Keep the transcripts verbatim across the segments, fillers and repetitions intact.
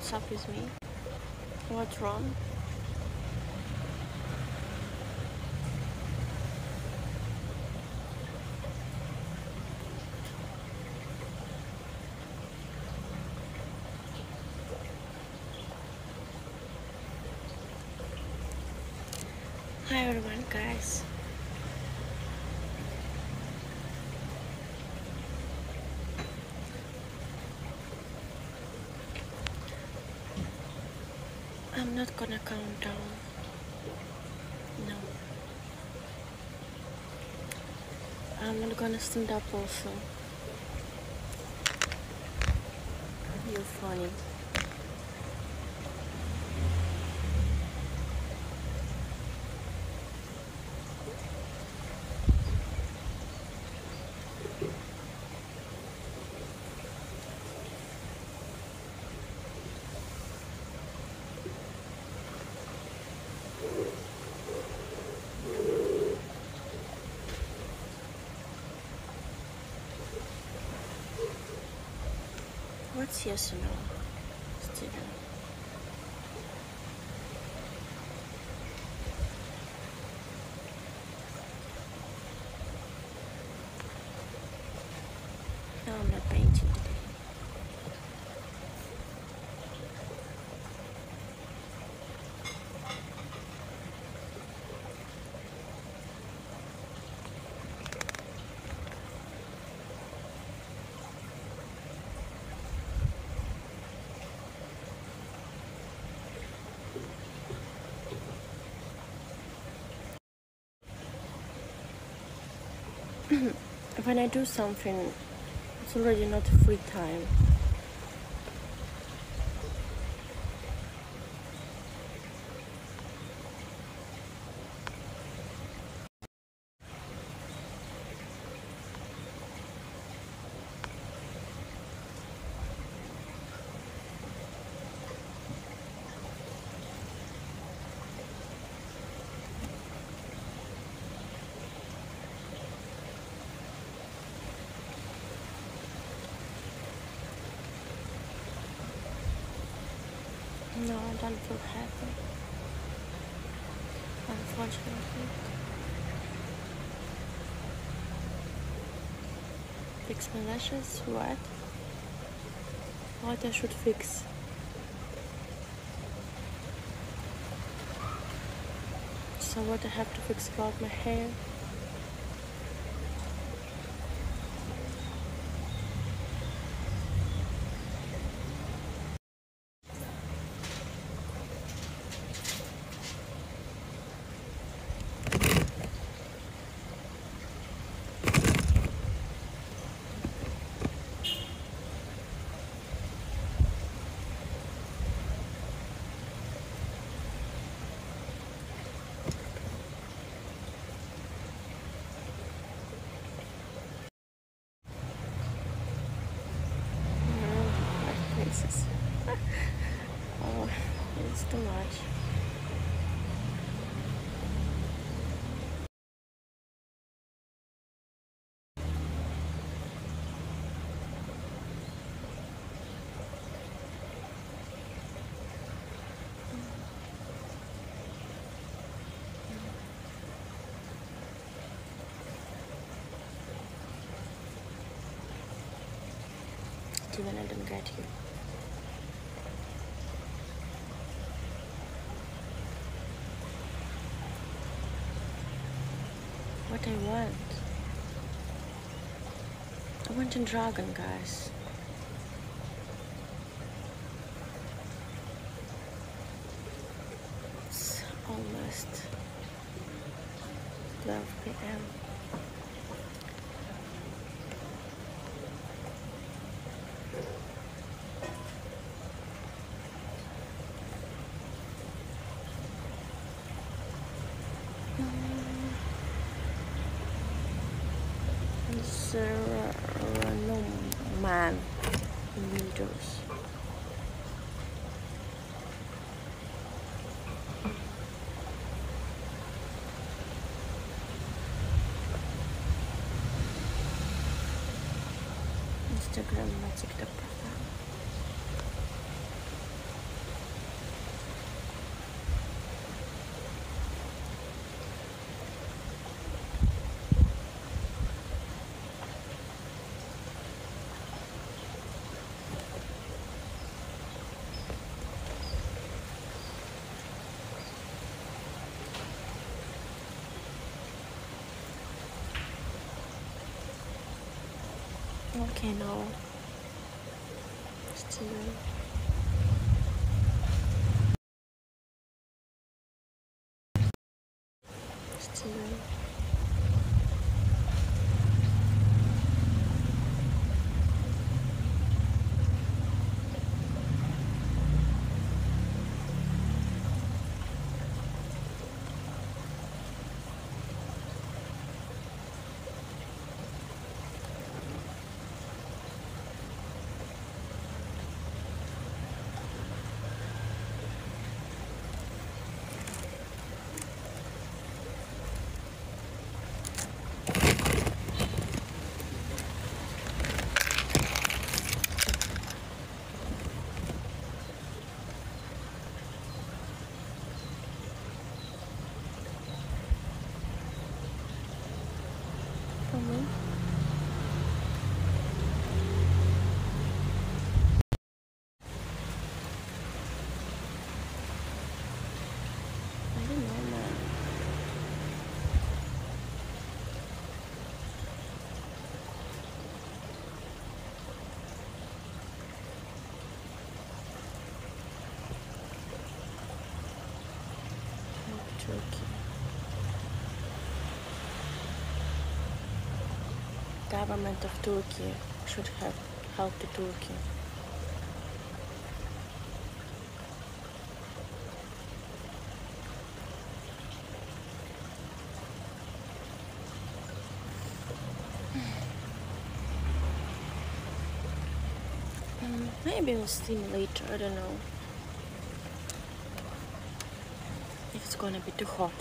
What's up with me? What's wrong? Hi everyone, guys. I'm not gonna count down. No. I'm not gonna stand up also. You're funny. What's yes or no, Steven? No, I'm not painting today. When I do something, it's already not free time. No, I don't feel happy, unfortunately. Fix my lashes? What? What I should fix? So what I have to fix about my hair? Oh, it's too much. Even I don't get you. What I want? I want a dragon, guys. It's almost twelve p m Man meters. Instagram, TikTok profile. Okay, now. Still. Still. Coming. I don't know, man. Turkey. Government of Turkey should have helped the Turkey. Mm, maybe we'll see later, I don't know. If it's gonna be too hot.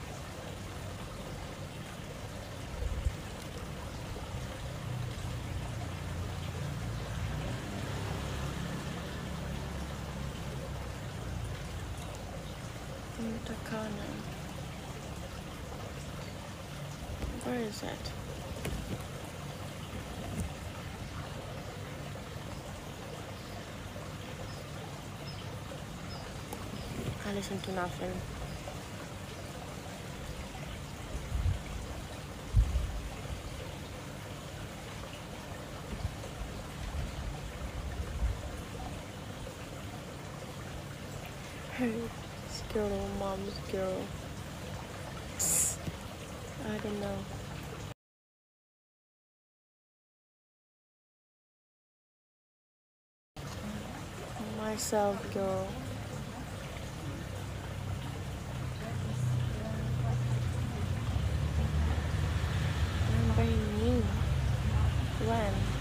Takana. Where is that? I listen to nothing. Hey, girl, mom's girl. I don't know. Myself, girl. I'm very new. When?